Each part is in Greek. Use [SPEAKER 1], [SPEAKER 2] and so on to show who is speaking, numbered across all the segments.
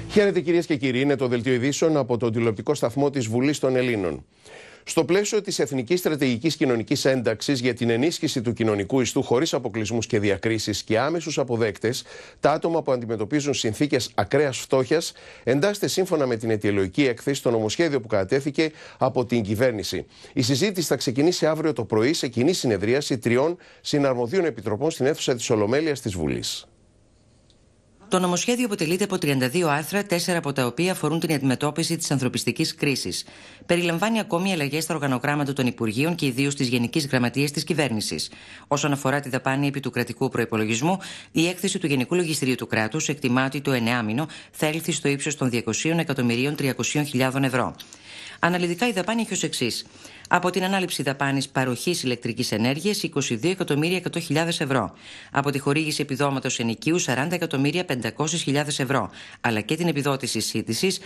[SPEAKER 1] Χαίρετε κυρίες και κύριοι, είναι το Δελτίο Ειδήσεων από τον τηλεοπτικό σταθμό της Βουλής των Ελλήνων. Στο πλαίσιο της Εθνικής Στρατηγικής Κοινωνικής Ένταξης για την ενίσχυση του κοινωνικού ιστού χωρίς αποκλεισμούς και διακρίσεις και άμεσους αποδέκτες, τα άτομα που αντιμετωπίζουν συνθήκες ακραίας φτώχειας εντάσσεται σύμφωνα με την αιτιολογική έκθεση στο νομοσχέδιο που κατατέθηκε από την κυβέρνηση. Η συζήτηση θα ξεκινήσει αύριο το πρωί σε κοινή συνεδρίαση 3 συναρμοδίων επιτροπών στην αίθουσα της Ολομέλειας της Βουλής.
[SPEAKER 2] Το νομοσχέδιο αποτελείται από 32 άρθρα, 4 από τα οποία αφορούν την αντιμετώπιση της ανθρωπιστικής κρίσης. Περιλαμβάνει ακόμη αλλαγές στα οργανογράμματα των Υπουργείων και ιδίως στις Γενικές Γραμματείες της Κυβέρνησης. Όσον αφορά τη δαπάνη επί του κρατικού προϋπολογισμού, η έκθεση του Γενικού Λογιστηρίου του Κράτους εκτιμά ότι το 9μηνο θα έλθει στο ύψος των 200.300.000 ευρώ. Αναλυτικά η δαπάνη έχει ως εξής. Από την ανάληψη δαπάνης παροχής ηλεκτρικής ενέργειας 22.100.000 ευρώ. Από τη χορήγηση επιδόματος ενοικίου 40.500.000 ευρώ. Αλλά και την επιδότηση σύντησης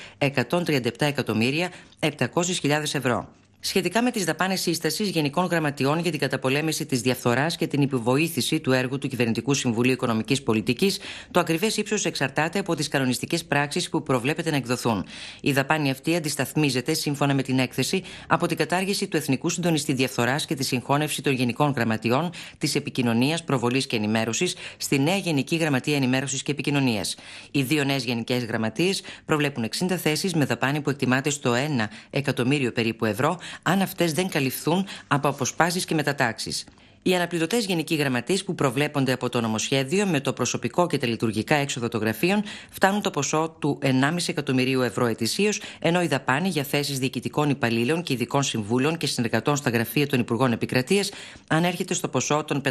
[SPEAKER 2] 137.700.000 ευρώ. Σχετικά με τις δαπάνες σύστασης Γενικών Γραμματιών για την καταπολέμηση της διαφθοράς και την υποβοήθηση του έργου του Κυβερνητικού Συμβουλίου Οικονομικής Πολιτικής, το ακριβές ύψος εξαρτάται από τις κανονιστικές πράξεις που προβλέπεται να εκδοθούν. Η δαπάνη αυτή αντισταθμίζεται, σύμφωνα με την έκθεση, από την κατάργηση του Εθνικού Συντονιστή Διαφθοράς και τη συγχώνευση των Γενικών Γραμματιών, της Επικοινωνίας, Προβολής και Ενημέρωσης στη νέα Γενική Γραμματεία Ενημέρωσης και Επικοινωνίας. Οι δύο νέες γενικές γραμματείες προβλέπουν 60 θέσεις με δαπάνη που εκτιμάται στο 1 εκατομμύριο περίπου ευρώ, αν αυτές δεν καλυφθούν από αποσπάσεις και μετατάξεις. Οι αναπληρωτές γενικοί γραμματείς που προβλέπονται από το νομοσχέδιο με το προσωπικό και τα λειτουργικά έξοδα των γραφείων φτάνουν το ποσό του 1,5 εκατομμυρίου ευρώ ετησίως, ενώ η δαπάνη για θέσεις διοικητικών υπαλλήλων και ειδικών συμβούλων και συνεργατών στα γραφεία των Υπουργών Επικρατείας ανέρχεται στο ποσό των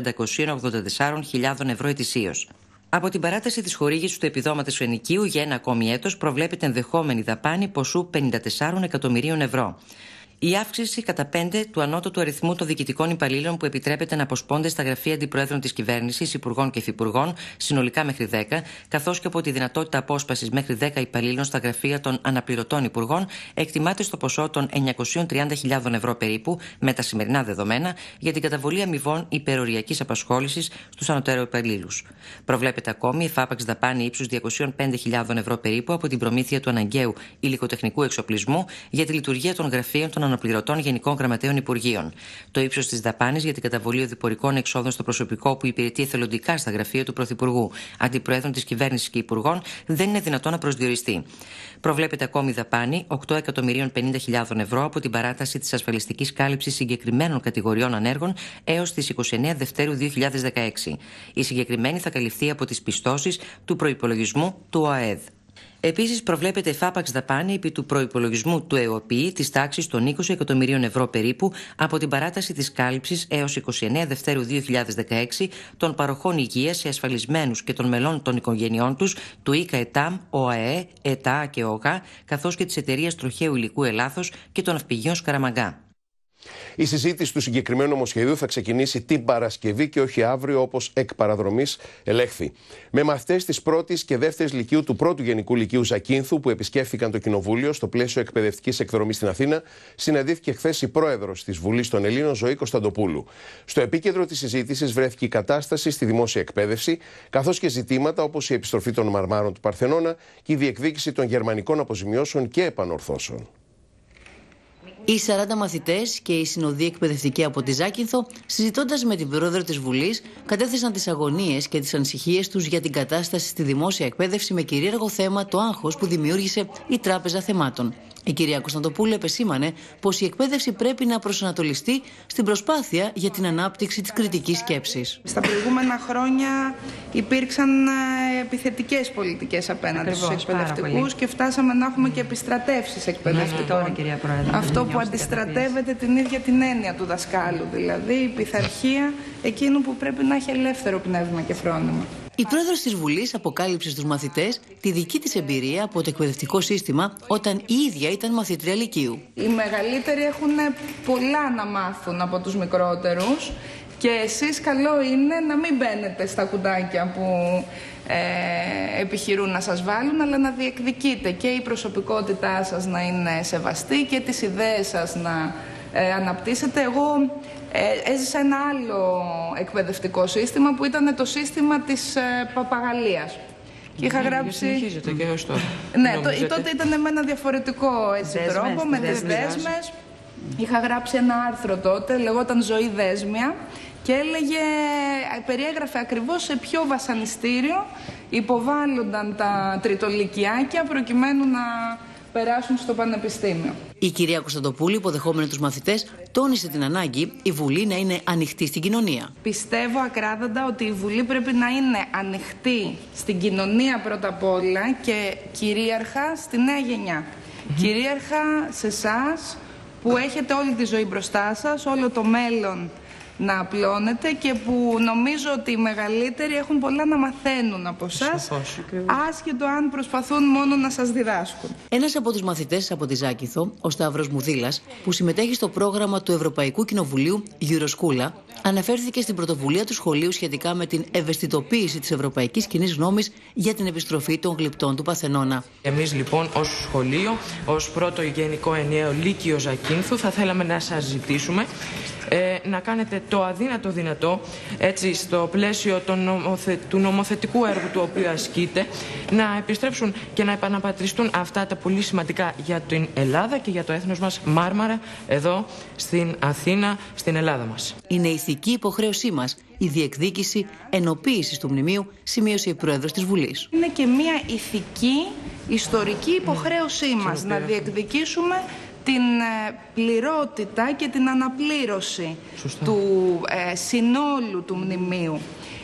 [SPEAKER 2] 584.000 ευρώ ετησίως. Από την παράταση της χορήγησης του επιδόματος ενοικίου για ένα ακόμη έτος προβλέπεται ενδεχόμενη δαπάνη ποσού 54 εκατομμυρίων ευρώ. Η αύξηση κατά 5 του ανώτατου αριθμού των διοικητικών υπαλλήλων που επιτρέπεται να αποσπώνται στα γραφεία αντιπροέδρων της κυβέρνησης, υπουργών και υφυπουργών, συνολικά μέχρι 10, καθώς και από τη δυνατότητα απόσπασης μέχρι 10 υπαλλήλων στα γραφεία των αναπληρωτών υπουργών, εκτιμάται στο ποσό των 930.000 ευρώ περίπου, με τα σημερινά δεδομένα, για την καταβολή αμοιβών υπεροριακής απασχόλησης στους ανωτέρω υπαλλήλους. Προβλέπεται ακόμη εφάπαξ δαπάνη ύψους 205.000 ευρώ περίπου από την προμήθεια του αναγκαίου υλικοτεχνικού εξοπλισμού για τη λειτουργία των γραφείων των αναπληρωτών Γενικών Γραμματέων Υπουργείων. Το ύψος της δαπάνης για την καταβολή οδηπορικών εξόδων στο προσωπικό που υπηρετεί εθελοντικά στα γραφεία του Πρωθυπουργού, Αντιπροέδρων της Κυβέρνησης και Υπουργών δεν είναι δυνατόν να προσδιοριστεί. Προβλέπεται ακόμη δαπάνη 8.050.000 ευρώ από την παράταση της ασφαλιστικής κάλυψης συγκεκριμένων κατηγοριών ανέργων έως τις 29 Δευτέρου 2016. Η συγκεκριμένη θα καλυφθεί από τις πιστώσεις του προϋπολογισμού του ΟΑΕΔ. Επίσης, προβλέπεται εφάπαξ δαπάνη επί του προϋπολογισμού του ΕΟΠΗ της τάξης των 20 εκατομμυρίων ευρώ περίπου από την παράταση της κάλυψης έως 29 Δευτέρου 2016 των παροχών υγείας σε ασφαλισμένους και των μελών των οικογενειών τους του ΙΚΑ ΕΤΑΜ, ΟΑΕ, ΕΤΑ και ΟΓΑ, καθώς και της εταιρείας Τροχαίου Υλικού Ελλάδος και των Ναυπηγείων Σκαραμαγκά.
[SPEAKER 1] Η συζήτηση του συγκεκριμένου νομοσχεδίου θα ξεκινήσει την Παρασκευή και όχι αύριο, όπως εκ παραδρομής ελέγχθη. Με μαθητές της 1ης και 2ης Λυκείου του 1ου Γενικού Λυκείου Ζακίνθου που επισκέφθηκαν το Κοινοβούλιο στο πλαίσιο εκπαιδευτικής εκδρομής στην Αθήνα, συναντήθηκε χθες η πρόεδρος της Βουλής των Ελλήνων, Ζωή Κωνσταντοπούλου. Στο επίκεντρο της συζήτησης βρέθηκε η κατάσταση στη δημόσια εκπαίδευση, καθώς και ζητήματα όπως η επιστροφή των μαρμάρων του Παρθενώνα και η διεκδίκηση των γερμανικών αποζημιώσεων και επανορθώσεων.
[SPEAKER 3] Οι 40 μαθητές και οι συνοδοί εκπαιδευτικοί από τη Ζάκυνθο, συζητώντας με την πρόεδρο της Βουλής, κατέθεσαν τις αγωνίες και τις ανησυχίες τους για την κατάσταση στη δημόσια εκπαίδευση με κυρίαρχο θέμα το άγχος που δημιούργησε η Τράπεζα Θεμάτων. Η κυρία Κωνσταντοπούλου επεσήμανε πως η εκπαίδευση πρέπει να προσανατολιστεί στην προσπάθεια για την ανάπτυξη της κριτικής σκέψης.
[SPEAKER 4] Στα προηγούμενα χρόνια υπήρξαν επιθετικές πολιτικές απέναντι στους εκπαιδευτικούς και φτάσαμε να έχουμε και επιστρατεύσεις εκπαιδευτικών. Αυτό που αντιστρατεύεται την ίδια την έννοια του δασκάλου, δηλαδή η πειθαρχία εκείνου που πρέπει να έχει ελεύθερο πνεύμα και φρόνημα.
[SPEAKER 3] Η πρόεδρος της Βουλής αποκάλυψε στους μαθητές τη δική της εμπειρία από το εκπαιδευτικό σύστημα όταν η ίδια ήταν μαθήτρια λυκείου.
[SPEAKER 4] Οι μεγαλύτεροι έχουν πολλά να μάθουν από τους μικρότερους και εσείς καλό είναι να μην μπαίνετε στα κουτάκια που επιχειρούν να σας βάλουν, αλλά να διεκδικείτε και η προσωπικότητά σας να είναι σεβαστή και τις ιδέες σας να αναπτύσσετε. Εγώ έζησα ένα άλλο εκπαιδευτικό σύστημα που ήταν το σύστημα της παπαγαλίας. Και είχα γράψει.
[SPEAKER 5] Συνεχίζεται και έως τώρα.
[SPEAKER 4] Ναι, τότε ήταν με ένα διαφορετικό τρόπο, με τις δέσμες. Είχα γράψει ένα άρθρο τότε, λεγόταν «Ζωή δέσμια». Και περιέγραφε ακριβώς σε ποιο βασανιστήριο υποβάλλονταν τα τριτολυκιάκια προκειμένου να περάσουν στο πανεπιστήμιο.
[SPEAKER 3] Η κυρία Κωνσταντοπούλου, υποδεχόμενη τους μαθητές, τόνισε την ανάγκη η Βουλή να είναι ανοιχτή στην κοινωνία.
[SPEAKER 4] Πιστεύω ακράδαντα ότι η Βουλή πρέπει να είναι ανοιχτή στην κοινωνία πρώτα απ' όλα και κυρίαρχα στη νέα γενιά. Κυρίαρχα σε εσάς που έχετε όλη τη ζωή μπροστά σας, όλο το μέλλον να απλώνετε και που νομίζω ότι οι μεγαλύτεροι έχουν πολλά να μαθαίνουν από εσάς, άσχετο αν προσπαθούν μόνο να σας διδάσκουν.
[SPEAKER 3] Ένας από τους μαθητές από τη Ζάκυνθο, ο Σταύρος Μουδήλας, που συμμετέχει στο πρόγραμμα του Ευρωπαϊκού Κοινοβουλίου Euroschool, αναφέρθηκε στην πρωτοβουλία του σχολείου σχετικά με την ευαισθητοποίηση της ευρωπαϊκής κοινής γνώμης για την επιστροφή των γλυπτών του Παρθενώνα.
[SPEAKER 5] Εμείς λοιπόν ως σχολείο, ως πρώτο γενικό ενιαίο Λύκειο Ζακύνθου, θα θέλαμε να σας ζητήσουμε να κάνετε το αδύνατο δυνατό, έτσι, στο πλαίσιο του νομοθετικού έργου του οποίου ασκείτε, να επιστρέψουν και να επαναπατριστούν αυτά τα πολύ σημαντικά για την Ελλάδα και για το έθνος μας Μάρμαρα, εδώ στην Αθήνα, στην Ελλάδα μας.
[SPEAKER 3] Είναι ηθική υποχρέωσή μας η διεκδίκηση ενοποίησης του μνημείου, σημείωσε η Πρόεδρος της Βουλής.
[SPEAKER 4] Είναι και μια ηθική, ιστορική υποχρέωσή μας να διεκδικήσουμε την πληρότητα και την αναπλήρωση του συνόλου του μνημείου.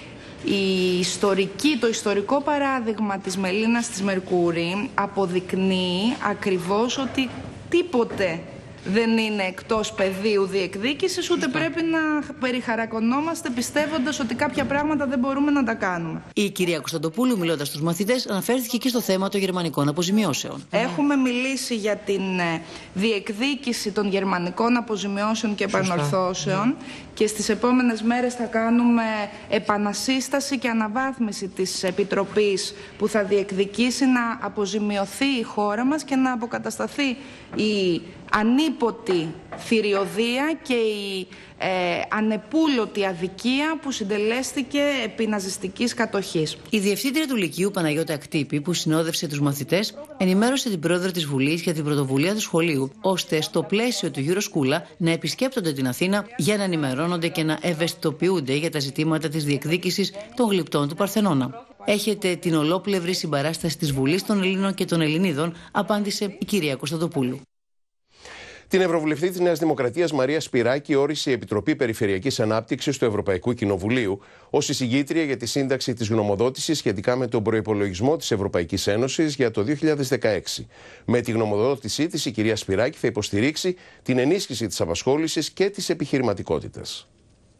[SPEAKER 4] Το ιστορικό παράδειγμα της Μελίνας της Μερκούρη αποδεικνύει ακριβώς ότι τίποτε δεν είναι εκτός πεδίου διεκδίκησης, ούτε πρέπει να περιχαρακωνόμαστε πιστεύοντας ότι κάποια πράγματα δεν μπορούμε να τα κάνουμε.
[SPEAKER 3] Η κυρία Κωνσταντοπούλου, μιλώντας στους μαθητές, αναφέρθηκε και στο θέμα των γερμανικών αποζημιώσεων.
[SPEAKER 4] Έχουμε μιλήσει για την διεκδίκηση των γερμανικών αποζημιώσεων και επανορθώσεων και στις επόμενες μέρες θα κάνουμε επανασύσταση και αναβάθμιση της Επιτροπής που θα διεκδικήσει να αποζημιωθεί η χώρα μας και να αποκατασταθεί η ανίποτη θηριωδία και η ανεπούλωτη αδικία που συντελέστηκε επί ναζιστικής κατοχής.
[SPEAKER 3] Η Διευθύντρια του Λυκείου, Παναγιώτα Ακτύπη, που συνόδευσε τους μαθητές, ενημέρωσε την Πρόεδρο της Βουλής για την πρωτοβουλία του σχολείου, ώστε στο πλαίσιο του Euroschool να επισκέπτονται την Αθήνα για να ενημερώνονται και να ευαισθητοποιούνται για τα ζητήματα της διεκδίκησης των γλυπτών του Παρθενώνα. Έχετε την ολόπλευρη συμπαράσταση της Βουλής των Ελλήνων και των Ελληνίδων, απάντησε η κυρία Κωνσταντοπούλου.
[SPEAKER 1] Την Ευρωβουλευτή της Νέας Δημοκρατίας Μαρία Σπυράκη όρισε η Επιτροπή Περιφερειακής Ανάπτυξης του Ευρωπαϊκού Κοινοβουλίου ως εισηγήτρια για τη σύνταξη της γνωμοδότησης σχετικά με τον προϋπολογισμό της Ευρωπαϊκής Ένωσης για το 2016. Με τη γνωμοδότησή της, η κυρία Σπυράκη θα υποστηρίξει την ενίσχυση της απασχόλησης και της επιχειρηματικότητας.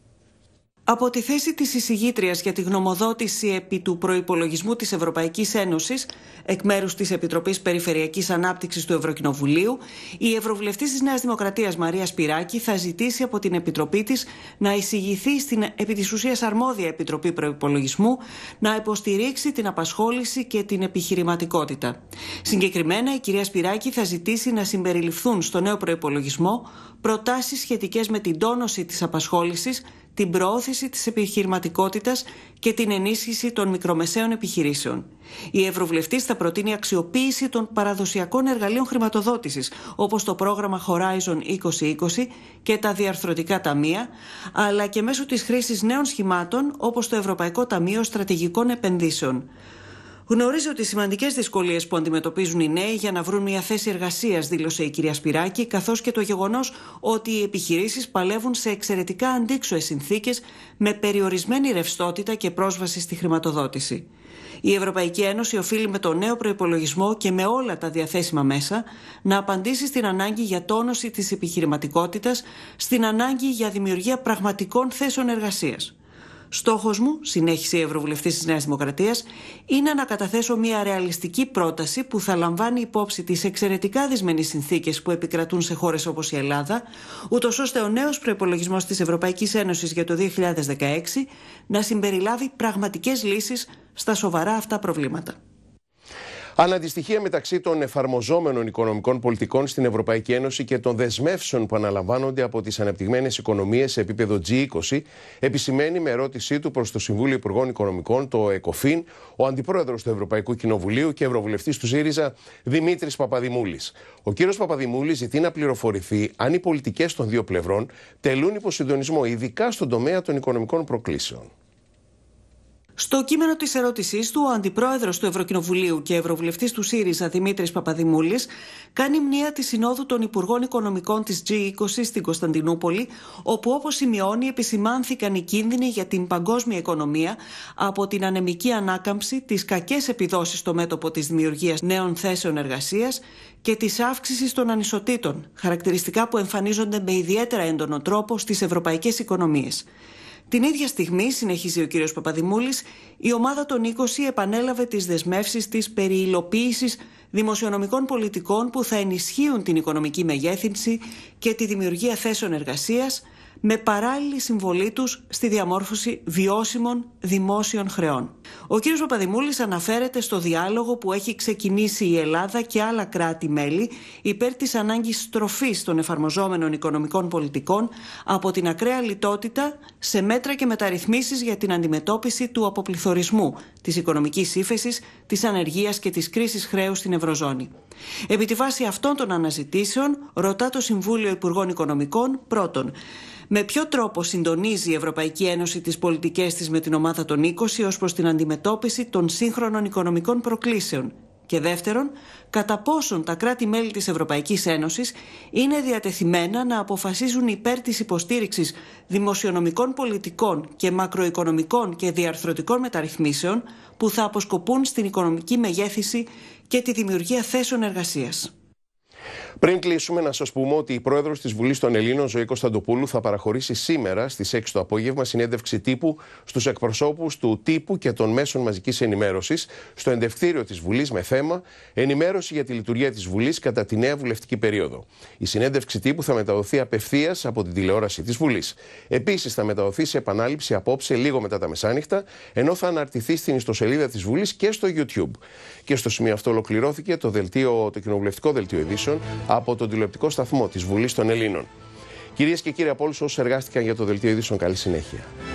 [SPEAKER 6] Από τη θέση της εισηγήτριας για τη γνωμοδότηση επί του προϋπολογισμού της Ευρωπαϊκής Ένωσης, εκ μέρους της Επιτροπής Περιφερειακής Ανάπτυξης του Ευρωκοινοβουλίου, η Ευρωβουλευτής της Νέας Δημοκρατίας Μαρία Σπυράκη θα ζητήσει από την Επιτροπή της να εισηγηθεί στην επί της ουσίας αρμόδια Επιτροπή Προϋπολογισμού να υποστηρίξει την απασχόληση και την επιχειρηματικότητα. Συγκεκριμένα, η κυρία Σπυράκη θα ζητήσει να συμπεριληφθούν στο νέο προϋπολογισμό προτάσεις σχετικές με την τόνωση της απασχόλησης, την προώθηση της επιχειρηματικότητας και την ενίσχυση των μικρομεσαίων επιχειρήσεων. Η Ευρωβουλευτής θα προτείνει αξιοποίηση των παραδοσιακών εργαλείων χρηματοδότησης, όπως το πρόγραμμα Horizon 2020 και τα διαρθρωτικά ταμεία, αλλά και μέσω της χρήσης νέων σχημάτων, όπως το Ευρωπαϊκό Ταμείο Στρατηγικών Επενδύσεων. Γνωρίζω τις σημαντικές δυσκολίες που αντιμετωπίζουν οι νέοι για να βρουν μια θέση εργασίας, δήλωσε η κυρία Σπυράκη, καθώς και το γεγονός ότι οι επιχειρήσεις παλεύουν σε εξαιρετικά αντίξωες συνθήκες με περιορισμένη ρευστότητα και πρόσβαση στη χρηματοδότηση. Η Ευρωπαϊκή Ένωση οφείλει με το νέο προϋπολογισμό και με όλα τα διαθέσιμα μέσα να απαντήσει στην ανάγκη για τόνωση της επιχειρηματικότητας, στην ανάγκη για δημιουργία πραγματικών θέσεων εργασίας. Στόχος μου, συνέχισε η Ευρωβουλευτής της Νέας Δημοκρατίας, είναι να καταθέσω μια ρεαλιστική πρόταση που θα λαμβάνει υπόψη τις εξαιρετικά δυσμενείς συνθήκες που επικρατούν σε χώρες όπως η Ελλάδα, ούτως ώστε ο νέος προϋπολογισμός της Ευρωπαϊκής Ένωσης για το 2016 να συμπεριλάβει πραγματικές λύσεις στα σοβαρά αυτά προβλήματα.
[SPEAKER 1] Αναντιστοιχεία μεταξύ των εφαρμοζόμενων οικονομικών πολιτικών στην Ευρωπαϊκή Ένωση και των δεσμεύσεων που αναλαμβάνονται από τις ανεπτυγμένες οικονομίες σε επίπεδο G20, επισημαίνει με ερώτησή του προς το Συμβούλιο Υπουργών Οικονομικών, το ΕΚΟΦΗΝ, ο Αντιπρόεδρος του Ευρωπαϊκού Κοινοβουλίου και Ευρωβουλευτής του ΣΥΡΙΖΑ, Δημήτρης Παπαδημούλης. Ο κύριος Παπαδημούλης ζητεί να πληροφορηθεί αν οι πολιτικές των δύο πλευρών τελούν υποσυντονισμό, ειδικά στον τομέα των οικονομικών προκλήσεων.
[SPEAKER 6] Στο κείμενο της ερώτησής του, ο Αντιπρόεδρος του Ευρωκοινοβουλίου και Ευρωβουλευτής του ΣΥΡΙΖΑ, Δημήτρης Παπαδημούλης, κάνει μνήα τη Συνόδου των Υπουργών Οικονομικών της G20 στην Κωνσταντινούπολη, όπου, όπως σημειώνει, επισημάνθηκαν οι κίνδυνοι για την παγκόσμια οικονομία από την ανεμική ανάκαμψη, τις κακές επιδόσεις στο μέτωπο της δημιουργίας νέων θέσεων εργασίας και της αύξησης των ανισοτήτων, χαρακτηριστικά που εμφανίζονται με ιδιαίτερα έντονο τρόπο στις ευρωπαϊκές οικονομίες. Την ίδια στιγμή, συνεχίζει ο κ. Παπαδημούλης, η ομάδα των 20 επανέλαβε τις δεσμεύσεις της περί υλοποίησης δημοσιονομικών πολιτικών που θα ενισχύουν την οικονομική μεγέθυνση και τη δημιουργία θέσεων εργασίας, με παράλληλη συμβολή τους στη διαμόρφωση βιώσιμων δημόσιων χρεών. Ο κ. Παπαδημούλης αναφέρεται στο διάλογο που έχει ξεκινήσει η Ελλάδα και άλλα κράτη-μέλη υπέρ της ανάγκης στροφής των εφαρμοζόμενων οικονομικών πολιτικών από την ακραία λιτότητα σε μέτρα και μεταρρυθμίσεις για την αντιμετώπιση του αποπληθωρισμού, της οικονομικής ύφεσης, της ανεργίας και της κρίσης χρέους στην Ευρωζώνη. Επί τη βάση αυτών των αναζητήσεων, ρωτά το Συμβούλιο Υπουργών Οικονομικών πρώτον, με ποιο τρόπο συντονίζει η Ευρωπαϊκή Ένωση τις πολιτικές της με την ομάδα των 20 ως προς την αντιμετώπιση των σύγχρονων οικονομικών προκλήσεων και δεύτερον, κατά πόσον τα κράτη-μέλη της Ευρωπαϊκής Ένωσης είναι διατεθειμένα να αποφασίζουν υπέρ της υποστήριξης δημοσιονομικών πολιτικών και μακροοικονομικών και διαρθρωτικών μεταρρυθμίσεων που θα αποσκοπούν στην οικονομική μεγέθυνση και τη δημιουργία θέσεων εργασίας.
[SPEAKER 1] Πριν κλείσουμε, να σας πούμε ότι η πρόεδρος της Βουλής των Ελλήνων, Ζωή Κωνσταντοπούλου, θα παραχωρήσει σήμερα στις 6 το απόγευμα συνέντευξη τύπου στους εκπροσώπους του τύπου και των μέσων μαζικής ενημέρωσης στο εντευτήριο της Βουλής με θέμα «Ενημέρωση για τη λειτουργία της Βουλής κατά τη νέα βουλευτική περίοδο». Η συνέντευξη τύπου θα μεταδοθεί απευθείας από την τηλεόραση της Βουλής. Επίσης, θα μεταδοθεί σε επανάληψη απόψε λίγο μετά τα μεσάνυχτα, ενώ θα αναρτηθεί στην ιστοσελίδα της Βουλής και στο YouTube. Και στο σημείο αυτό ολοκληρώθηκε το κοινοβουλευτικό δελτίο ειδήσεων από τον τηλεοπτικό σταθμό της Βουλής των Ελλήνων. Κυρίες και κύριοι, από όλους όσους εργάστηκαν για το δελτίο ειδήσεων, καλή συνέχεια.